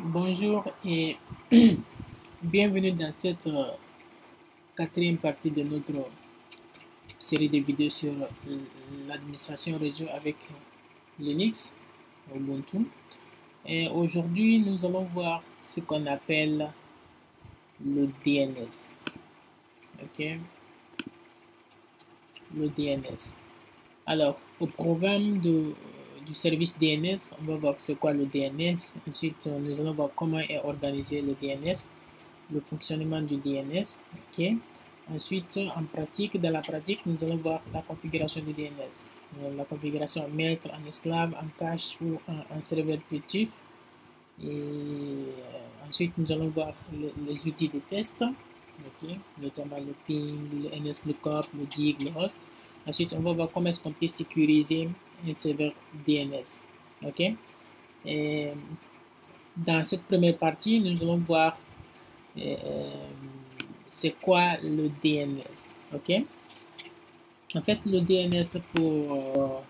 Bonjour et bienvenue dans cette quatrième partie de notre série de vidéos sur l'administration réseau avec Linux, Ubuntu. Et aujourd'hui, nous allons voir ce qu'on appelle le DNS. Ok, le DNS. Alors, au programme du service DNS, on va voir c'est quoi le DNS. Ensuite, nous allons voir comment est organisé le DNS, le fonctionnement du DNS. Ok. Ensuite, en pratique, dans la pratique, nous allons voir la configuration du DNS. La configuration maître en esclave, en cache ou en serveur primitif. Et ensuite, nous allons voir les outils de test, okay, notamment le ping, le NSLookup, le dig, le host. Ensuite, on va voir comment est-ce qu'on peut sécuriser un serveur DNS. Okay. Et dans cette première partie, nous allons voir c'est quoi le DNS. Ok. En fait, le DNS pour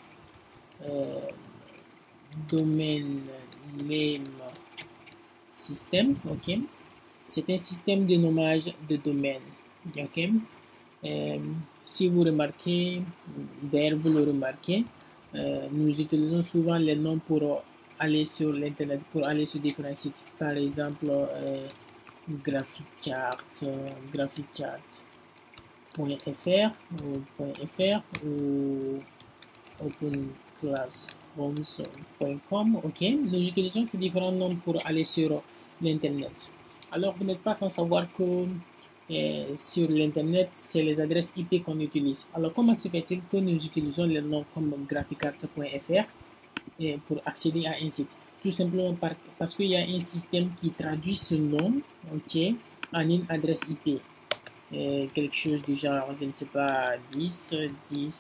domaine name system, ok, c'est un système de nommage de domaine. Ok. Si vous remarquez, d'ailleurs vous le remarquez, nous utilisons souvent les noms pour aller sur l'internet, pour aller sur différents sites. Par exemple, GraphicArt, graphicart.fr ou openclassrooms.com. Ok, nous utilisons ces différents noms pour aller sur l'internet. Alors vous n'êtes pas sans savoir que sur l'internet c'est les adresses IP qu'on utilise. Alors comment se fait-il que nous utilisons les noms comme graphicart.fr pour accéder à un site? Tout simplement parce qu'il y a un système qui traduit ce nom, ok, en une adresse IP. Quelque chose du genre, je ne sais pas, 10, je ne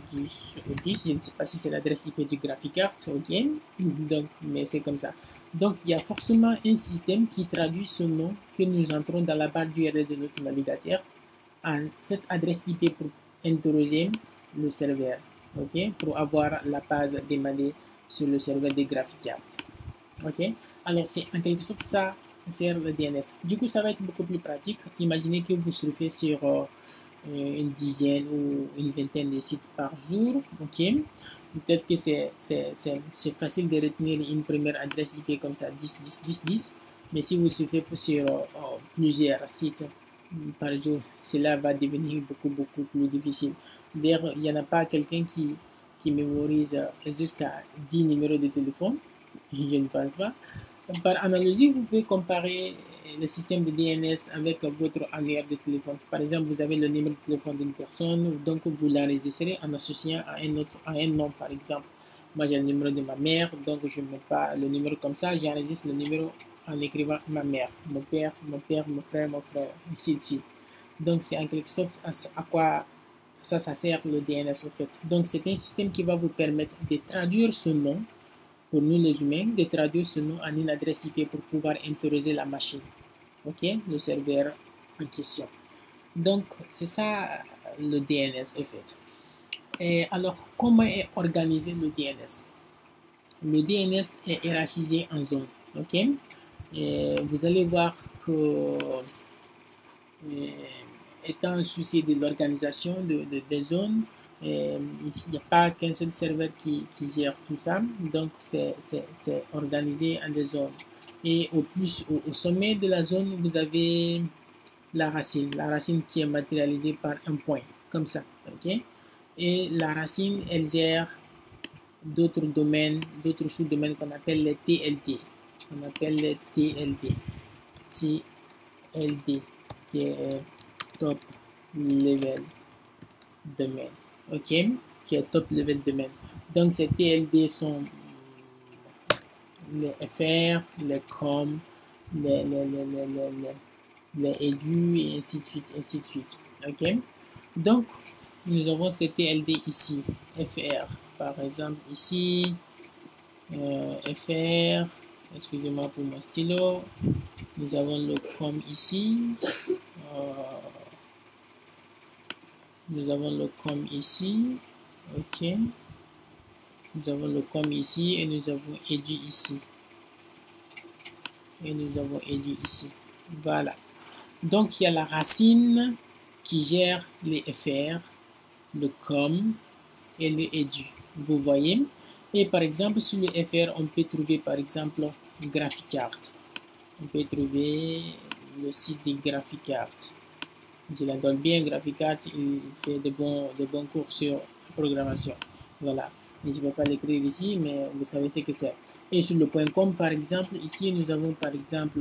sais pas si c'est l'adresse IP du GraphicArt, ok, donc, mais c'est comme ça. Donc, il y a forcément un système qui traduit ce nom que nous entrons dans la barre d'URL de notre navigateur en cette adresse IP pour interroger le serveur, ok, pour avoir la page demandée sur le serveur de GraphicArt, ok. Alors, c'est en quelque sorte ça sert le DNS. Du coup, ça va être beaucoup plus pratique. Imaginez que vous surfez sur une dizaine ou une vingtaine de sites par jour. Ok. Peut-être que c'est facile de retenir une première adresse IP comme ça, 10, 10, 10, 10. Mais si vous surfez sur plusieurs sites par jour, cela va devenir beaucoup plus difficile. D'ailleurs, il n'y en a pas quelqu'un qui mémorise jusqu'à 10 numéros de téléphone. Je ne pense pas. Par analogie, vous pouvez comparer le système de DNS avec votre annuaire de téléphone. Par exemple, vous avez le numéro de téléphone d'une personne, donc vous l'enregistrez en associant à un nom, par exemple. Moi, j'ai le numéro de ma mère, donc je ne mets pas le numéro comme ça, j'enregistre le numéro en écrivant ma mère, mon père, mon frère, ainsi de suite. Donc, c'est en quelque sorte à quoi ça sert le DNS, en fait. Donc, c'est un système qui va vous permettre de traduire ce nom pour nous les humains, de traduire ce nom en une adresse IP pour pouvoir interroger la machine, ok, le serveur en question. Donc, c'est ça le DNS en fait. Et alors, comment est organisé le DNS? Le DNS est hiérarchisé en zones, ok. Et vous allez voir que, étant souci de l'organisation des zones, il n'y a pas qu'un seul serveur qui gère tout ça, donc c'est organisé en des zones. Et au sommet de la zone, vous avez la racine qui est matérialisée par un point, comme ça, ok. Et la racine, elle gère d'autres domaines, d'autres sous-domaines qu'on appelle les TLD. On appelle les TLD, qui est top level domaine, ok, qui est top level domaine. Donc ces TLD sont les FR, les COM, les edu et ainsi de suite, ok. Donc nous avons ces TLD ici, FR par exemple ici, FR, excusez-moi pour mon stylo, nous avons le COM ici, nous avons le COM ici, ok, nous avons le COM ici et nous avons edu ici, et nous avons edu ici. Voilà. Donc, il y a la racine qui gère les fr, le com et le edu. Vous voyez? Et par exemple, sur le fr, on peut trouver par exemple GraphiCart. On peut trouver le site de GraphiCart. Je l'adore bien, GraphiCart, il fait de bons cours sur la programmation. Voilà. Et je ne vais pas l'écrire ici, mais vous savez ce que c'est. Et sur le .com, par exemple, ici, nous avons par exemple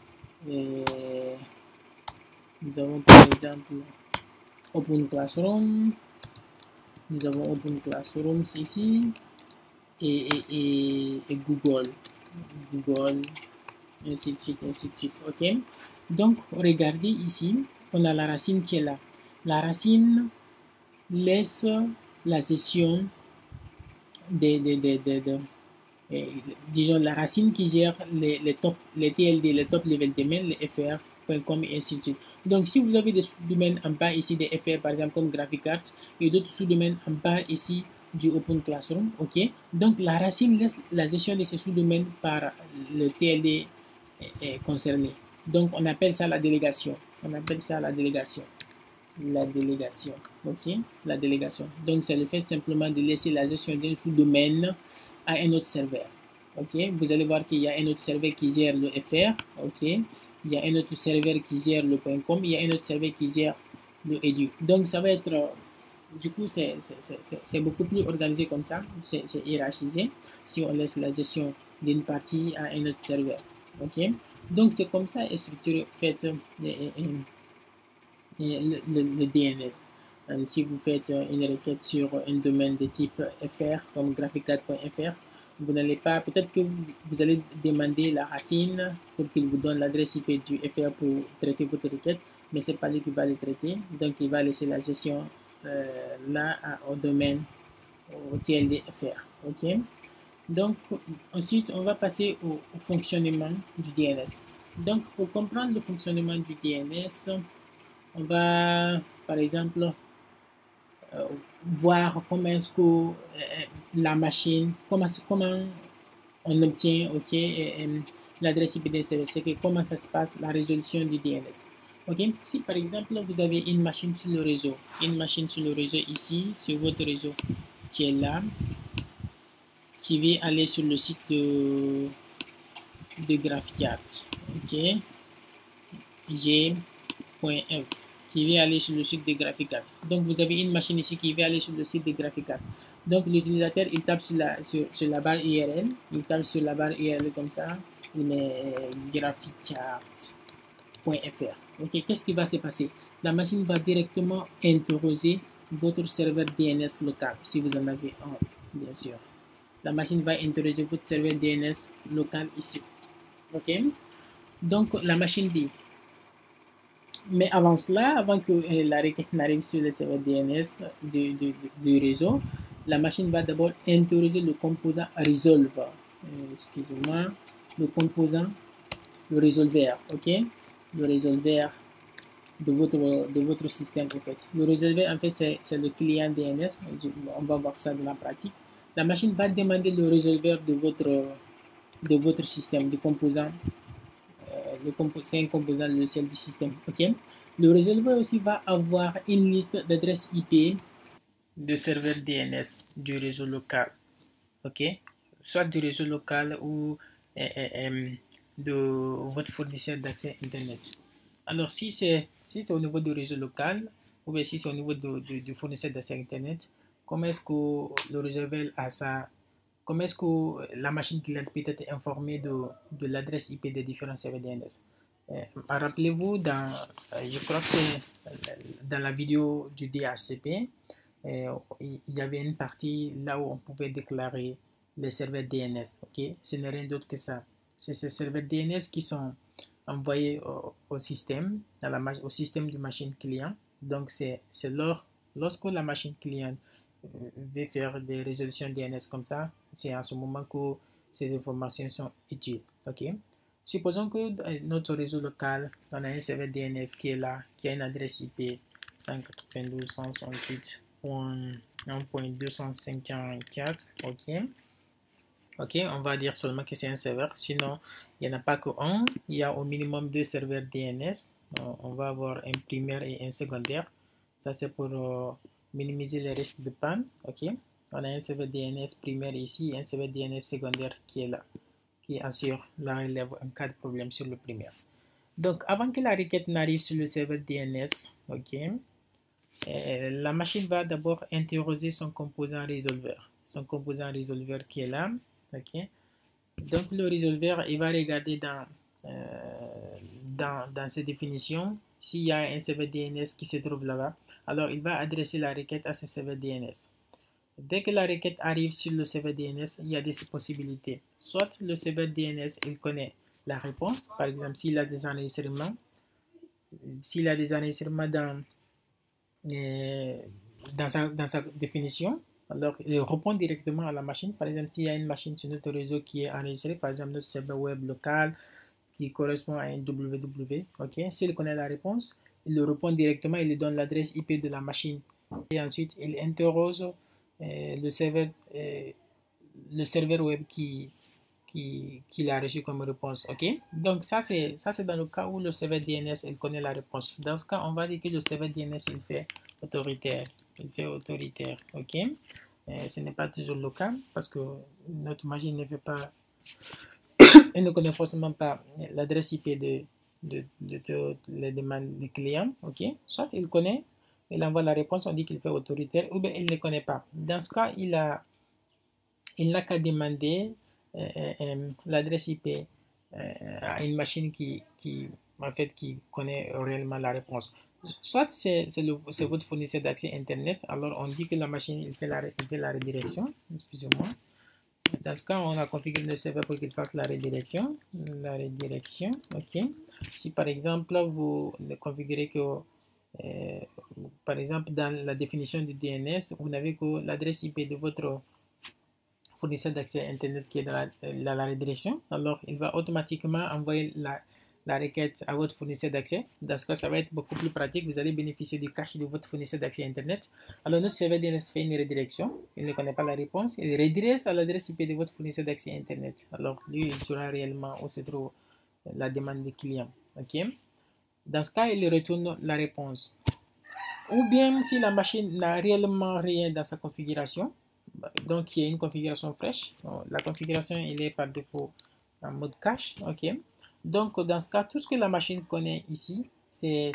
Open Classroom. Nous avons Open Classroom ici et Google, ainsi de suite, ainsi de suite. Ok. Donc, regardez ici, on a la racine qui est là. La racine laisse la gestion disons la racine qui gère les TLD, les top level domaines, les FR.com et ainsi de suite. Donc, si vous avez des sous-domaines en bas ici des FR, par exemple comme GraphiCart, et d'autres sous-domaines en bas ici du Open Classroom, ok. Donc, la racine laisse la gestion de ces sous-domaines par le TLD concerné. Donc, on appelle ça la délégation. On appelle ça la délégation. La délégation, ok, la délégation. Donc, c'est le fait simplement de laisser la gestion d'un sous-domaine à un autre serveur, ok. Vous allez voir qu'il y a un autre serveur qui gère le FR, ok. Il y a un autre serveur qui gère le .com, il y a un autre serveur qui gère le edu. Donc, ça va être, du coup, c'est beaucoup plus organisé comme ça, c'est hiérarchisé, si on laisse la gestion d'une partie à un autre serveur, ok. Donc, c'est comme ça est structuré, fait, le DNS. Si vous faites une requête sur un domaine de type FR comme graphicat.fr, vous n'allez pas, peut-être que vous allez demander la racine pour qu'il vous donne l'adresse IP du FR pour traiter votre requête, mais c'est pas lui qui va le traiter, donc il va laisser la gestion là au domaine, au TLD FR, ok. Donc ensuite on va passer au fonctionnement du DNS. Donc pour comprendre le fonctionnement du DNS, on va, par exemple, voir comment est-ce que la machine, comment on obtient, ok, l'adresse IP d'un serveur, c'est que comment ça se passe, la résolution du DNS. Ok, si par exemple vous avez une machine sur le réseau, ici, sur votre réseau qui est là, qui veut aller sur le site de GraphiCart, ok, g.f, qui va aller sur le site de GraphiCart. Donc vous avez une machine ici qui va aller sur le site de GraphiCart. Donc l'utilisateur il tape sur la barre URL, il tape sur la barre URL comme ça, il met graphicart.fr. Ok, qu'est-ce qui va se passer? La machine va directement interroger votre serveur DNS local, si vous en avez un, bien sûr. La machine va interroger votre serveur DNS local ici. Ok, donc la machine dit. Mais avant cela, avant que la requête n'arrive sur le serveur DNS du réseau, la machine va d'abord interroger le composant resolve. Excusez-moi, le composant, le résolveur, ok? Le résolveur de votre système, en fait. Le résolveur, en fait, c'est le client DNS. On va voir ça dans la pratique. La machine va demander le résolveur de votre système, du composant. C'est un composant logiciel du système, ok? Le résolveur aussi va avoir une liste d'adresses IP de serveurs DNS du réseau local, ok? Soit du réseau local ou de votre fournisseur d'accès Internet. Alors, si c'est au niveau du réseau local ou bien si c'est au niveau du fournisseur d'accès Internet, comment est-ce que le résolveur a ça? Comment est-ce que la machine cliente peut être informée de l'adresse IP des différents serveurs DNS? Rappelez-vous, je crois que c'est dans la vidéo du DHCP, il y avait une partie là où on pouvait déclarer les serveurs DNS. Ok, ce n'est rien d'autre que ça. C'est ces serveurs DNS qui sont envoyés au système, au système de machine client. Donc, c'est lorsque la machine client veut faire des résolutions DNS comme ça, c'est à ce moment que ces informations sont utiles. Ok. Supposons que dans notre réseau local, on a un serveur DNS qui est là, qui a une adresse IP 192.168.1.254, ok. Ok, on va dire seulement que c'est un serveur, sinon il n'y en a pas que un, il y a au minimum 2 serveurs DNS. On va avoir un primaire et un secondaire. Ça c'est pour minimiser les risques de panne. Ok, on a un serveur DNS primaire ici et un serveur DNS secondaire qui est là, qui assure la relève en cas de problème sur le primaire. Donc avant que la requête n'arrive sur le serveur DNS, ok, la machine va d'abord interroger son composant résolveur. Son composant résolveur qui est là, ok. Donc le résolveur, il va regarder dans ses définitions s'il y a un serveur DNS qui se trouve là-bas. Alors il va adresser la requête à ce serveur DNS. Dès que la requête arrive sur le serveur DNS, il y a des possibilités. Soit le serveur DNS, il connaît la réponse, par exemple s'il a des enregistrements, dans sa définition, alors il répond directement à la machine. Par exemple, s'il y a une machine sur notre réseau qui est enregistrée, par exemple notre serveur web local qui correspond à un www, ok, s'il connaît la réponse, il le répond directement, il lui donne l'adresse IP de la machine et ensuite il interroge le serveur web qu'il a reçu comme réponse, ok. Donc ça c'est dans le cas où le serveur DNS il connaît la réponse. Dans ce cas, on va dire que le serveur DNS il fait autoritaire, ok. Ce n'est pas toujours le cas parce que notre machine ne fait pas, elle ne connaît forcément pas l'adresse IP de les demandes des clients, ok. Soit il connaît, il envoie la réponse, on dit qu'il fait autoritaire, ou bien il ne connaît pas. Dans ce cas, il n'a qu'à demander l'adresse IP à une machine qui connaît réellement la réponse. Soit c'est votre fournisseur d'accès Internet, alors on dit que la machine il fait la redirection. Excusez-moi. Dans ce cas, on a configuré le serveur pour qu'il fasse la redirection. Ok. Si par exemple, vous configurez que, par exemple, dans la définition du DNS, vous n'avez que l'adresse IP de votre fournisseur d'accès Internet qui est dans la redirection, alors il va automatiquement envoyer la requête à votre fournisseur d'accès. Dans ce cas, ça va être beaucoup plus pratique. Vous allez bénéficier du cache de votre fournisseur d'accès Internet. Alors, notre serveur DNS fait une redirection. Il ne connaît pas la réponse. Il redirige à l'adresse IP de votre fournisseur d'accès Internet. Alors, lui, il saura réellement où se trouve la demande du client. OK? Dans ce cas, il retourne la réponse. Ou bien, si la machine n'a réellement rien dans sa configuration, donc il y a une configuration fraîche. La configuration, il est par défaut en mode cache. OK? Donc, dans ce cas, tout ce que la machine connaît ici, c'est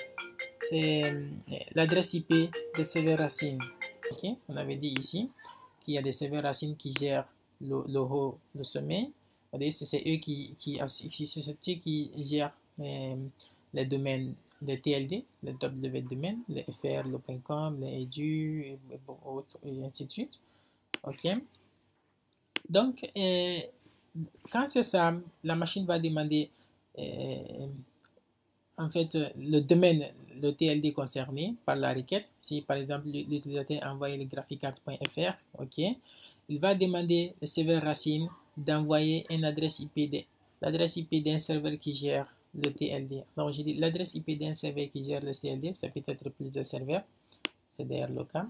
l'adresse IP des serveurs racines. Ok, on avait dit ici qu'il y a des serveurs racines qui gèrent le sommet. C'est eux qui gèrent les domaines, les TLD, les W domaines, les FR, le .com, les edu, et ainsi de suite. Ok. Donc, quand c'est ça, la machine va demander en fait le domaine, le TLD concerné par la requête. Si par exemple l'utilisateur envoie le graphicart.fr, ok, il va demander le serveur racine d'envoyer une adresse IP, l'adresse IP d'un serveur qui gère le TLD. Alors j'ai dit l'adresse IP d'un serveur qui gère le TLD, ça peut être plusieurs serveurs, c'est d'ailleurs le cas.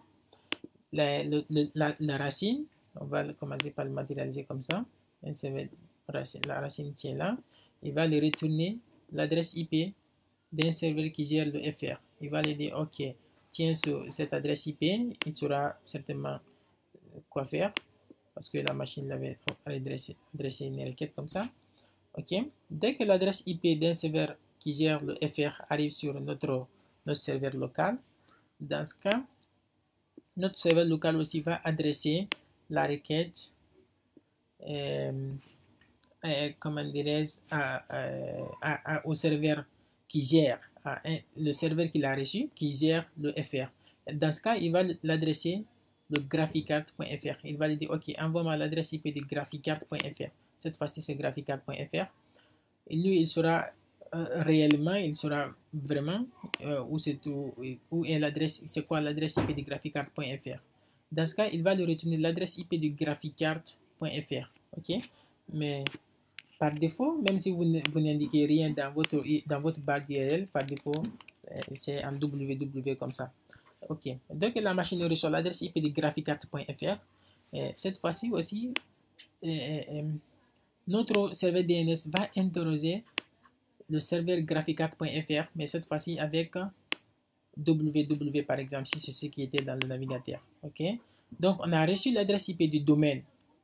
La racine, on va commencer par le matérialiser comme ça. Un serveur racine, la racine qui est là, il va lui retourner l'adresse IP d'un serveur qui gère le FR. Il va lui dire, ok, tiens sur cette adresse IP, il saura certainement quoi faire parce que la machine l'avait adressé une requête comme ça. Ok. Dès que l'adresse IP d'un serveur qui gère le FR arrive sur notre serveur local, dans ce cas, notre serveur local aussi va adresser la requête comment dirais-je, au serveur qui gère, le serveur qu'il a reçu, qui gère le FR. Dans ce cas, il va l'adresser le graphicart.fr. Il va lui dire, ok, envoie-moi l'adresse IP de graphicart.fr. Cette fois-ci, c'est graphicart.fr. Et lui, il saura réellement, il saura vraiment où est l'adresse, c'est quoi l'adresse IP de graphicart.fr. Dans ce cas, il va lui retourner l'adresse IP de graphicart.fr. Ok, mais par défaut, même si vous n'indiquez rien dans votre barre d'URL, par défaut, c'est en www comme ça. Ok, donc la machine reçoit l'adresse IP de graphicart.fr. Cette fois-ci aussi, notre serveur DNS va interroger le serveur graphicart.fr, mais cette fois-ci avec www par exemple, si c'est ce qui était dans le navigateur. Ok, donc on a reçu l'adresse IP du domaine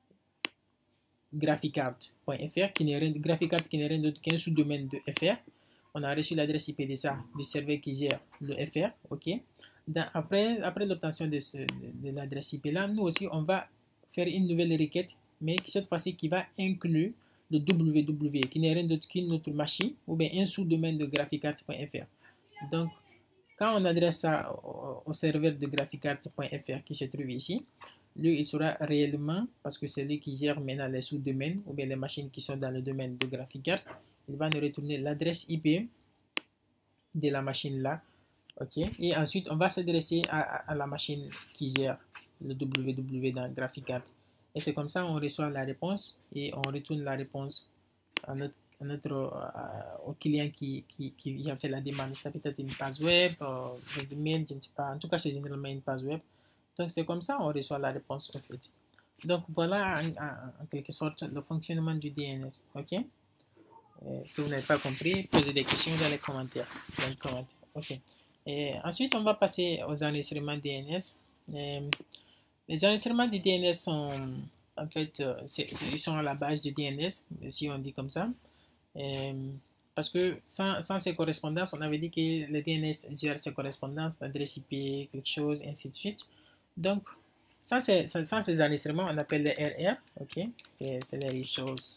graphicart.fr qui n'est rien d'autre qu'un sous-domaine de FR. On a reçu l'adresse IP de ça, du serveur qui gère le FR. Ok, après l'obtention de l'adresse IP là, nous aussi on va faire une nouvelle requête, mais cette fois-ci qui va inclure le www qui n'est rien d'autre qu'une autre machine ou bien un sous-domaine de graphicart.fr. Donc quand on adresse ça au serveur de graphicart.fr qui se trouve ici, lui, il sera réellement, parce que c'est lui qui gère maintenant les sous-domaines ou bien les machines qui sont dans le domaine de graphicart, il va nous retourner l'adresse IP de la machine là. Ok, et ensuite on va s'adresser à la machine qui gère le www dans graphicart. Et c'est comme ça on reçoit la réponse et on retourne la réponse à au client qui a fait la demande. Ça peut être une page web, des emails, je ne sais pas. En tout cas, c'est généralement une page web. Donc, c'est comme ça on reçoit la réponse au fait. Donc, voilà en quelque sorte le fonctionnement du DNS. Ok. Si vous n'avez pas compris, posez des questions dans les commentaires. Ok. Et ensuite, on va passer aux enregistrements DNS. Les enregistrements du DNS sont, en fait, ils sont à la base du DNS, si on dit comme ça. Parce que sans ces correspondances, on avait dit que le DNS gère ses correspondances, l'adresse IP, quelque chose, et ainsi de suite. Donc, sans ces enregistrements, on appelle les RR. Ok, c'est les resource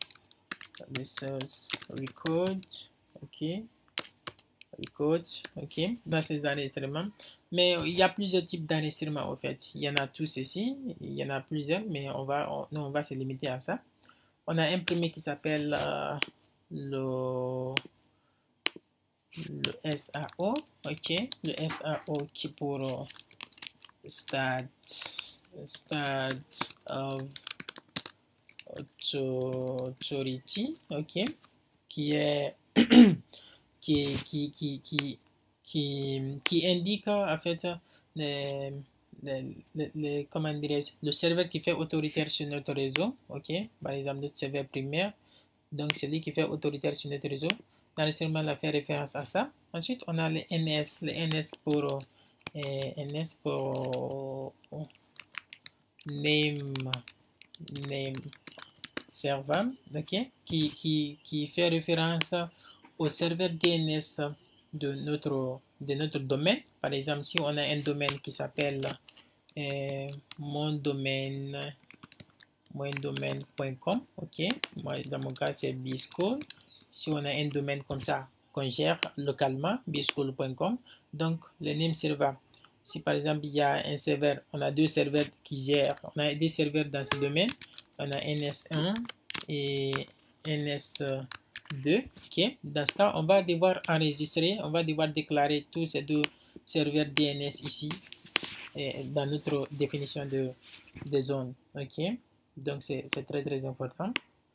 record. Ok, records. Ok, dans ces enregistrements. Mais il y a plusieurs types d'enregistrements en fait. Il y en a tous ici, il y en a plusieurs, mais nous on va se limiter à ça. On a un premier qui s'appelle le SAO, ok, le SAO qui est pour Start of Authority, ok, qui est qui indique en fait comment dirais-je, le serveur qui fait autoritaire sur notre réseau, ok, par exemple notre serveur primaire, donc celui qui fait autoritaire sur notre réseau. L'enregistrement la fait référence à ça. Ensuite, on a les NS, pour name server, ok, qui fait référence au serveur DNS de notre domaine. Par exemple, si on a un domaine qui s'appelle mondomaine.com, ok, moi dans mon cas c'est bschool. Si on a un domaine comme ça qu'on gère localement, bschool.com, donc le name server, si par exemple il y a un serveur, on a deux serveurs qui gèrent, on a des serveurs dans ce domaine, on a NS1 et NS2, ok, dans ce cas on va devoir enregistrer, on va devoir déclarer tous ces deux serveurs DNS ici dans notre définition de zone, ok. Donc, c'est très, très important.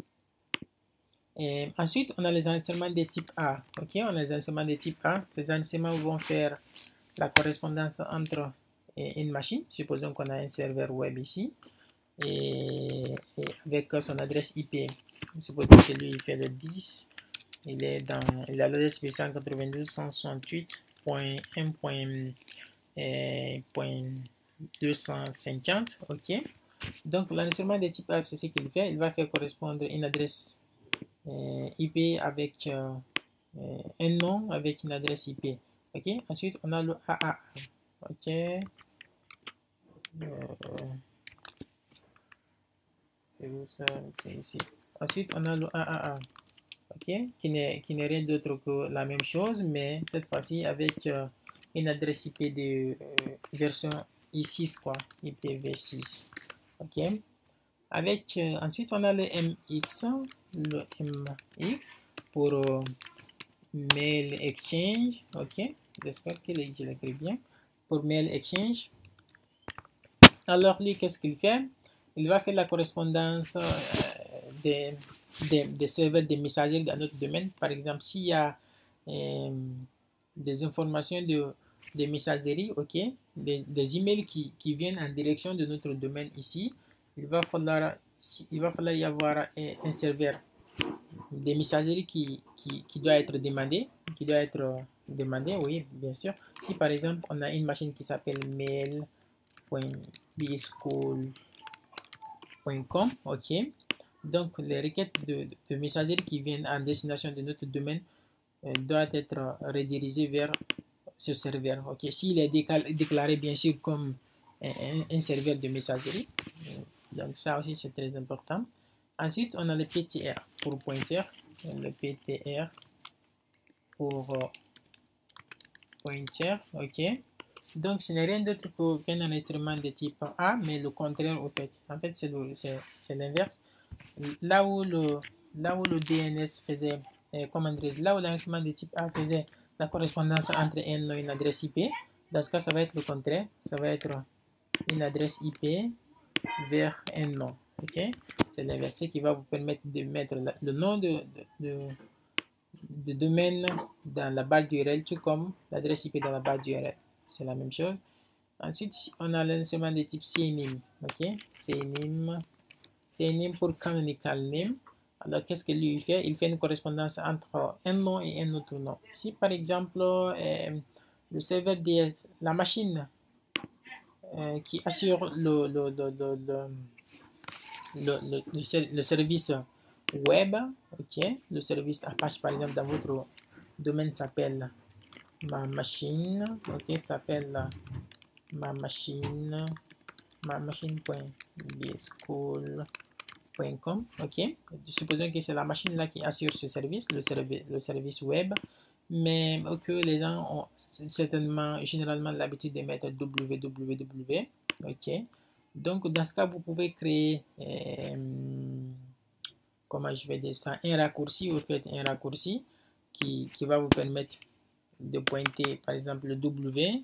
Et ensuite, on a les enregistrements de type A. Ok, on a les enregistrements de type A. Ces enregistrements vont faire la correspondance entre une machine. Supposons qu'on a un serveur web ici. Et avec son adresse IP. Supposons que lui, il fait le 10. Il a l'adresse IP 192.168.250. Ok. Donc, l'enregistrement de type A, c'est ce qu'il fait. Il va faire correspondre une adresse IP avec un nom avec une adresse IP. Ok. Ensuite, on a le AAA. Ok. C'est où ça? C'est ici. Ensuite, on a le AAA. Ok. Qui n'est rien d'autre que la même chose, mais cette fois-ci avec une adresse IP de version i6, quoi. IPv6. Ok. Avec, ensuite, on a le MX pour Mail Exchange, ok, j'espère que je l'écris bien, pour Mail Exchange. Alors, lui, qu'est-ce qu'il fait? Il va faire la correspondance des serveurs, des messageries dans notre domaine. Par exemple, s'il y a des informations de messagerie, ok, des emails qui viennent en direction de notre domaine ici, il va falloir il va falloir y avoir un serveur des messageries qui doit être demandé, oui, bien sûr. Si par exemple, on a une machine qui s'appelle mail.bschool.com, ok. Donc, les requêtes de messagerie qui viennent en destination de notre domaine doivent être redirigées vers ce serveur, ok. S'il est déclaré, bien sûr, comme un serveur de messagerie, donc ça aussi, c'est très important. Ensuite, on a le PTR pour pointer, le PTR pour pointer, ok. Donc, ce n'est rien d'autre qu'un enregistrement de type A, mais le contraire au fait. En fait, c'est l'inverse. Là où le DNS faisait, là où l'enregistrement de type A faisait la correspondance entre un nom et une adresse IP, dans ce cas, ça va être le contraire. Ça va être une adresse IP vers un nom, ok. C'est l'inverse qui va vous permettre de mettre le nom de domaine dans la barre d'URL, tout comme l'adresse IP dans la barre d'URL. C'est la même chose. Ensuite, on a l'enregistrement de type CNAME, ok. CNAME pour canonical name. Alors, qu'est-ce que lui fait? Il fait une correspondance entre un nom et un autre nom. Si par exemple, le serveur DS, la machine qui assure le service web, ok, le service Apache par exemple dans votre domaine s'appelle ma machine, ok, s'appelle ma machine.bschool.com, ok. Supposons que c'est la machine là qui assure ce service, le service web, mais que les gens ont certainement, généralement l'habitude de mettre www, ok. Donc dans ce cas, vous pouvez créer, comment je vais dire ça, un raccourci, vous faites un raccourci qui va vous permettre de pointer par exemple le W,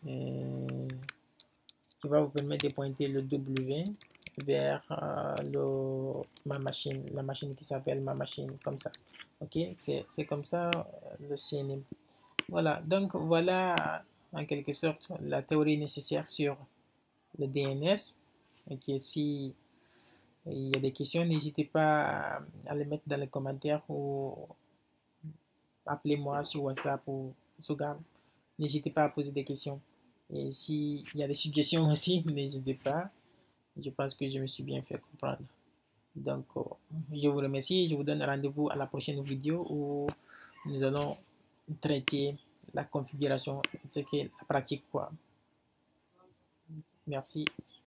qui va vous permettre de pointer le W vers la machine qui s'appelle ma machine, comme ça, ok. C'est comme ça le CNAME. Voilà, donc voilà en quelque sorte la théorie nécessaire sur le DNS. Ok, si il y a des questions, n'hésitez pas à les mettre dans les commentaires ou appelez-moi sur WhatsApp ou Zoom. N'hésitez pas à poser des questions. Et s'il y a des suggestions aussi, n'hésitez pas. Je pense que je me suis bien fait comprendre. Donc, je vous remercie et je vous donne rendez-vous à la prochaine vidéo où nous allons traiter la configuration, c'est la pratique quoi. Merci.